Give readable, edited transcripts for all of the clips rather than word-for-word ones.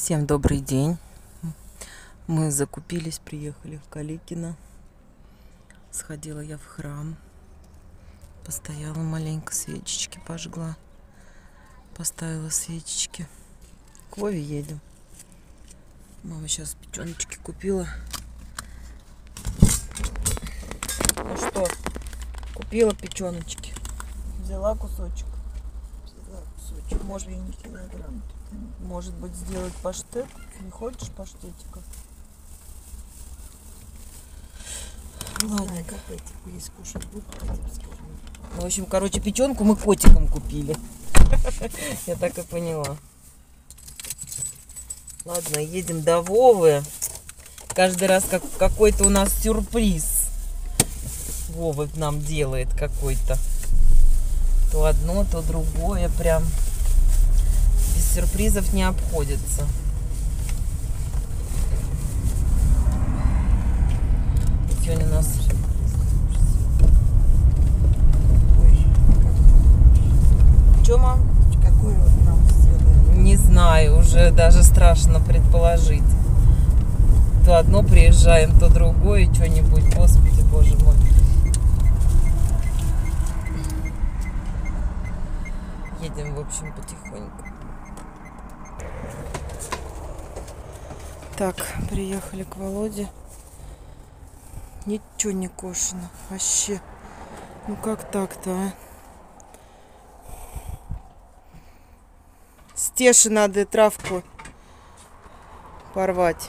Всем добрый день. Мы закупились, приехали в Каликино. Сходила я в храм. Постояла маленько, свечечки пожгла. Поставила свечечки. К Вове едем. Мама сейчас печеночки купила. Ну что, купила печеночки. Взяла кусочек. Может быть, сделать паштет? Не хочешь паштетика? Ладно, как эти есть кушать будут, скажем. В общем, короче, печенку мы котиком купили. Я так и поняла. Ладно, едем до Вовы. Каждый раз какой-то у нас сюрприз. Вова нам делает какой-то. То одно, то другое. Прям без сюрпризов не обходится. Сегодня у нас... Че, мам? Какой вот нам сделали? Не знаю, уже даже страшно предположить. То одно приезжаем, то другое, что-нибудь. Господи, боже мой. Едем, в общем, потихоньку. Так, приехали к Володе. Ничего не кошено. Вообще. Ну как так-то, а? Стеше надо травку порвать.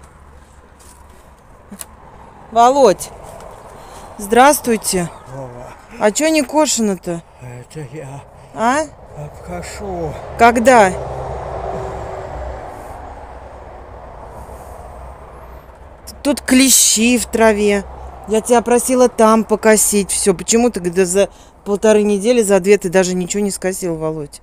Володь, здравствуйте. Вова, А чё не кошено-то? это я А? обкашу. Когда? Тут клещи в траве. Я тебя просила там покосить все. Почему ты когда за 1,5 недели, за 2 ты даже ничего не скосил, Володь?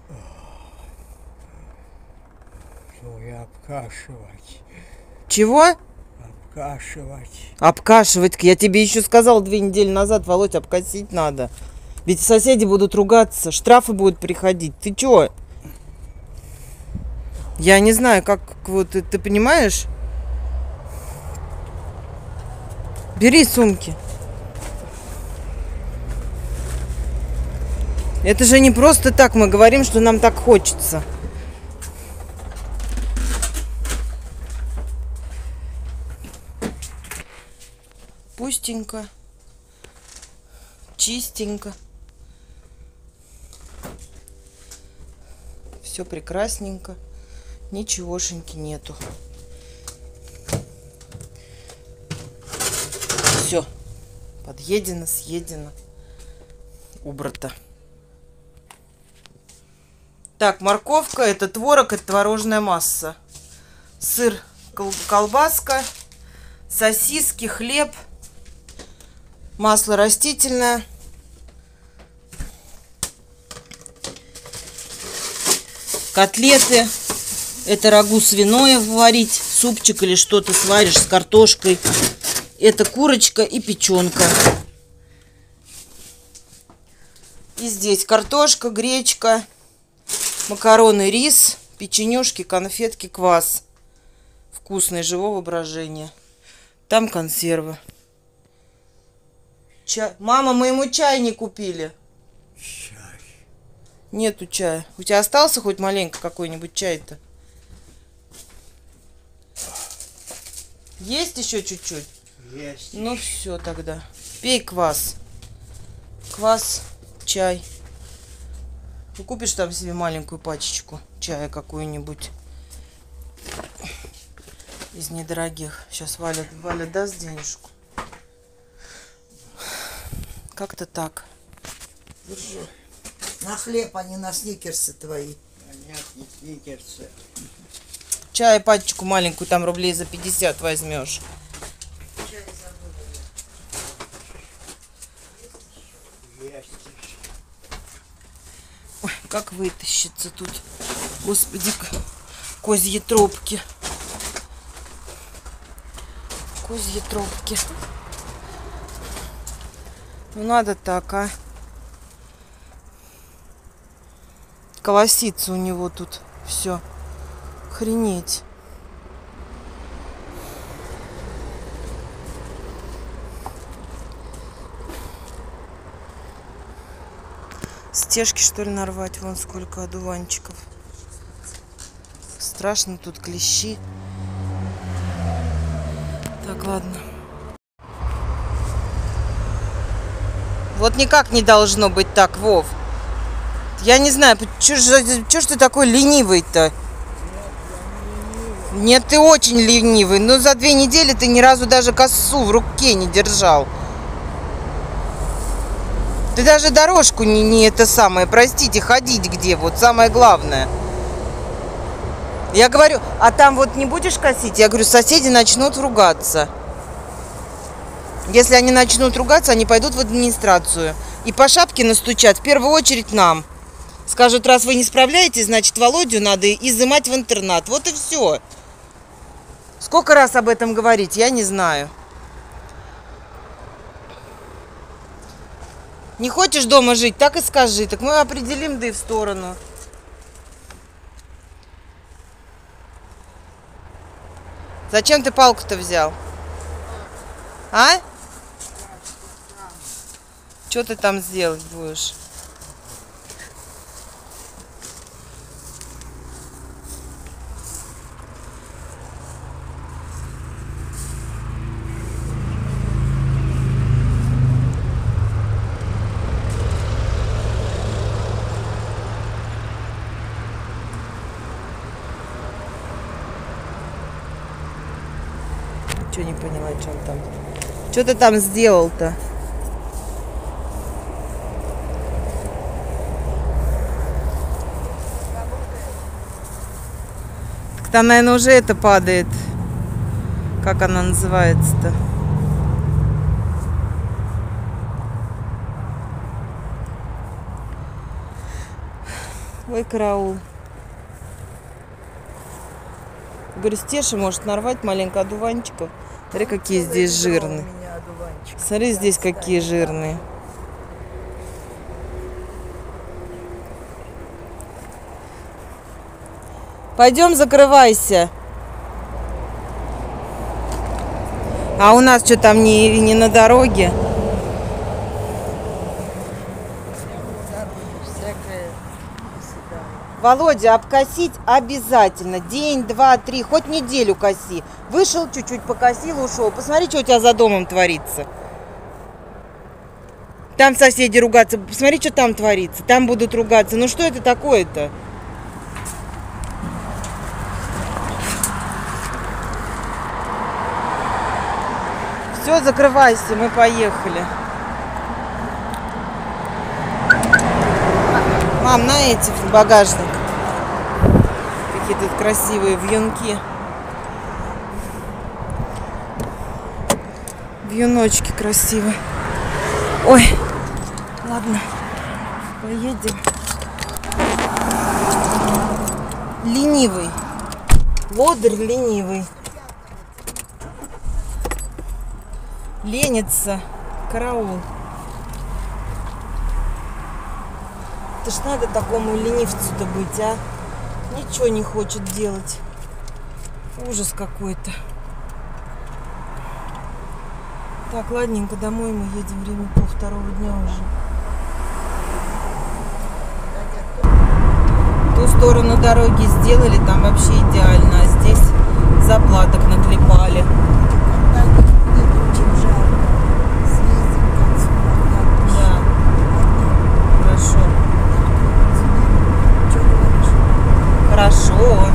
Ну и обкашивать. Чего? Обкашивать. Обкашивать. Я тебе еще сказала 2 недели назад, Володь, обкосить надо. Ведь соседи будут ругаться, штрафы будут приходить. Ты чё? Я не знаю, как вот ты понимаешь? Бери сумки. Это же не просто так мы говорим, что нам так хочется. Пустенько. Чистенько. Все прекрасненько. Ничегошеньки нету. Все. Подъедено, съедено. Убрато. Так, морковка, это творог, это творожная масса. Сыр, колбаска, сосиски, хлеб, масло растительное. Котлеты. Это рагу свиное варить, супчик или что-то сваришь с картошкой. Это курочка и печенка. И здесь картошка, гречка, макароны, рис, печенюшки, конфетки, квас. Вкусное, живого брожения. Там консервы. Мама, мы ему чай не купили. Чай. Нету чая. У тебя остался хоть маленько какой-нибудь чай-то? Есть еще чуть-чуть? Есть. Ну все тогда. Пей квас. Квас, чай. Ты купишь там себе маленькую пачечку чая какую-нибудь. Из недорогих. Сейчас Валя даст денежку. Как-то так. Держи. На хлеб, а не на сникерсы твои. Нет, не сникерсы. Чай пачечку маленькую, там рублей за 50 возьмешь. Чай забыли. Есть. Ой, как вытащиться тут. Господи, козьи тропки. Козьи тропки. Ну надо так, а. Колосится у него тут все. Охренеть. стежки, что ли, нарвать. Вон сколько одуванчиков. Страшно, тут клещи. Так, ладно. Вот никак не должно быть так, Вов. Я не знаю, чё ж ты такой ленивый-то? Нет, ты очень ленивый. Но за 2 недели ты ни разу даже косу в руке не держал. Ты даже дорожку не это самое, простите, ходить где, вот самое главное. Я говорю, а там вот не будешь косить? Я говорю, соседи начнут ругаться. Если они начнут ругаться, они пойдут в администрацию. И по шапке настучат, в первую очередь нам. Скажут, раз вы не справляетесь, значит, Володю надо изымать в интернат. Вот и все. Сколько раз об этом говорить, я не знаю. Не хочешь дома жить, так и скажи. Так мы определим, да и в сторону. Зачем ты палку-то взял? А? Что ты там сделать будешь? Что не поняла, что он там? Что ты там сделал-то? Так там, наверное, уже это падает. Как она называется-то? Ой, караул. Говорю, Стеша может нарвать маленько одуванчиков. Смотри, какие здесь жирные. Смотри, здесь какие жирные. Пойдем, закрывайся. А у нас что там не на дороге? Володя, обкосить обязательно. День, 2, 3, хоть неделю коси. Вышел, чуть-чуть покосил, ушел. Посмотри, что у тебя за домом творится. Там соседи ругаться. Посмотри, что там творится. Там будут ругаться. Ну что это такое-то? Все, закрывайся, мы поехали. Мам, на эти, в багажник. Какие тут красивые вьюнки. Вьюночки красивые. Ой, ладно, поедем. Ленивый. Лодырь ленивый. Ленится. Караул. Это ж надо такому ленивцу-то быть, а? Ничего не хочет делать. Ужас какой-то. Так, ладненько, домой мы едем. Время 1:30 дня уже. Ту сторону дороги сделали, там вообще идеально. А здесь заплаток наклепали. Да. Хорошо. Хорошо.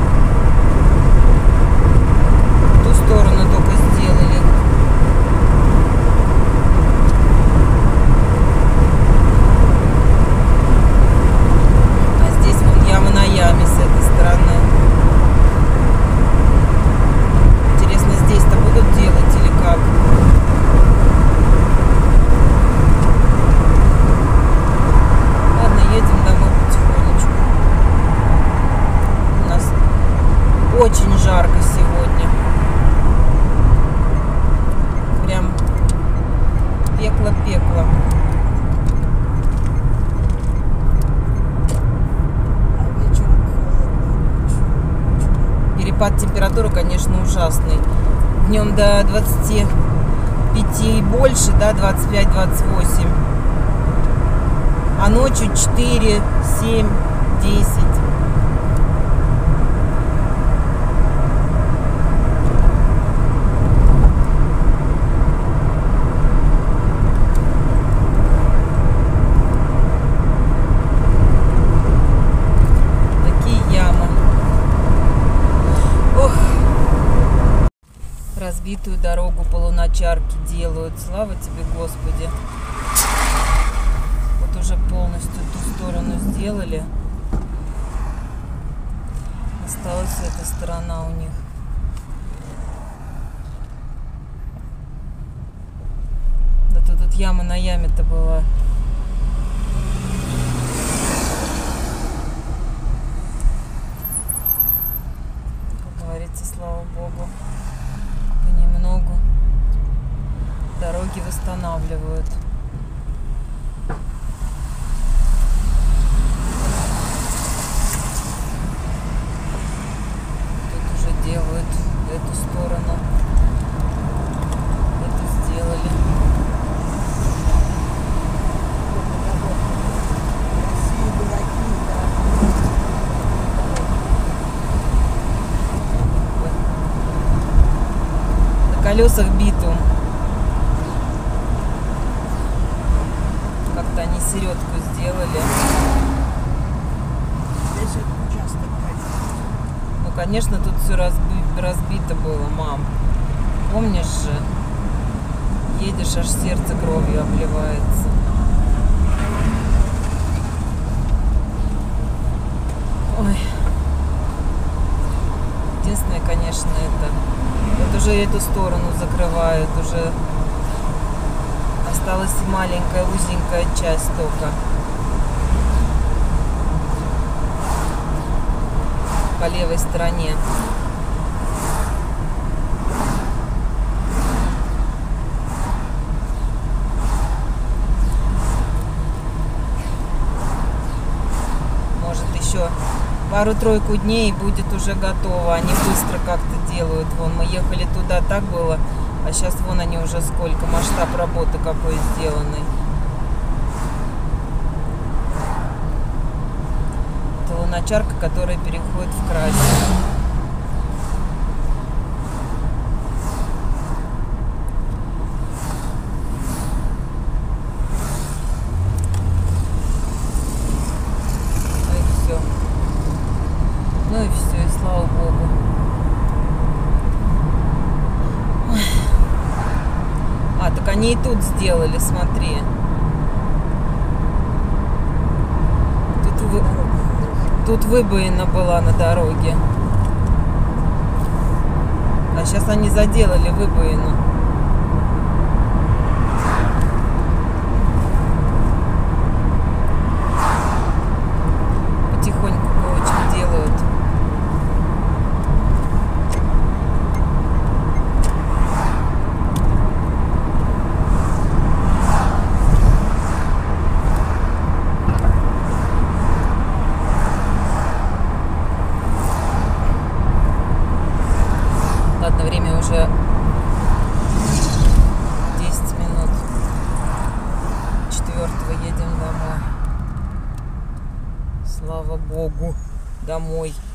Ту сторону только сделали. А здесь вон яма на яме с этой стороны. Интересно, здесь-то будут делать или как? Ладно, едем домой потихонечку. У нас очень жарко сегодня. Прям пекло-пекло. Перепад температуры, конечно, ужасный. Днем до 25 и больше, да, 25-28. А ночью 4, 7, 10. Разбитую дорогу полуночарки делают. Слава тебе, Господи. Вот уже полностью ту сторону сделали. Осталась эта сторона у них. Да тут яма на яме-то была. Как говорится, слава Богу. Понемногу дороги восстанавливают. Тут уже делают эту сторону. Это сделали. Колесах битум. Как-то они середку сделали. Ну, конечно, тут все разбито было, мам. Помнишь же? Едешь, аж сердце кровью обливается. Ой. Единственное, конечно, это... Вот уже эту сторону закрывают, уже осталась маленькая узенькая часть только. По левой стороне. Может, еще пару-тройку дней и будет уже готово. Они быстро как-то делают. Вон, мы ехали туда, так было. А сейчас вон они уже сколько. Масштаб работы какой сделанный. Это луночарка, которая переходит в красный. Ну и все, и слава Богу. Ой. А, так они и тут сделали, смотри. Тут выбоина была на дороге. А сейчас они заделали выбоину. Потихоньку очень делают. Ладно, время уже 10 минут. 4-го едем домой. Слава Богу, домой.